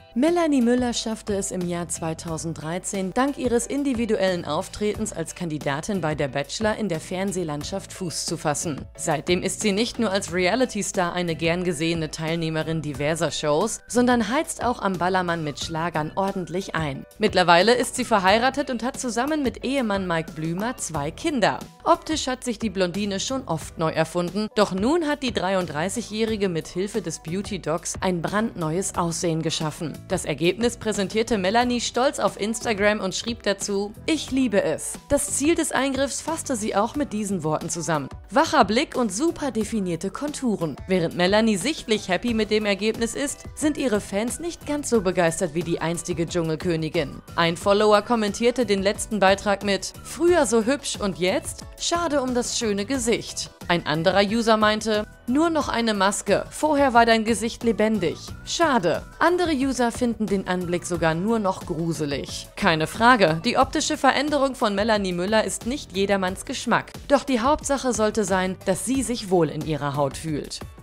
Melanie Müller schaffte es im Jahr 2013, dank ihres individuellen Auftretens als Kandidatin bei Der Bachelor in der Fernsehlandschaft Fuß zu fassen. Seitdem ist sie nicht nur als Reality-Star eine gern gesehene Teilnehmerin diverser Shows, sondern heizt auch am Ballermann mit Schlagern ordentlich ein. Mittlerweile ist sie verheiratet und hat zusammen mit Ehemann Mike Blümer 2 Kinder. Optisch hat sich die Blondine schon oft neu erfunden, doch nun hat die 33-Jährige mit Hilfe des Beauty-Docs ein brandneues Aussehen geschaffen. Das Ergebnis präsentierte Melanie stolz auf Instagram und schrieb dazu: „Ich liebe es." Das Ziel des Eingriffs fasste sie auch mit diesen Worten zusammen: „Wacher Blick und super definierte Konturen." Während Melanie sichtlich happy mit dem Ergebnis ist, sind ihre Fans nicht ganz so begeistert wie die einstige Dschungelkönigin. Ein Follower kommentierte den letzten Beitrag mit: „Früher so hübsch und jetzt? Schade um das schöne Gesicht." Ein anderer User meinte: „Nur noch eine Maske, vorher war dein Gesicht lebendig. Schade." Andere User finden den Anblick sogar nur noch gruselig. Keine Frage, die optische Veränderung von Melanie Müller ist nicht jedermanns Geschmack. Doch die Hauptsache sollte sein, dass sie sich wohl in ihrer Haut fühlt.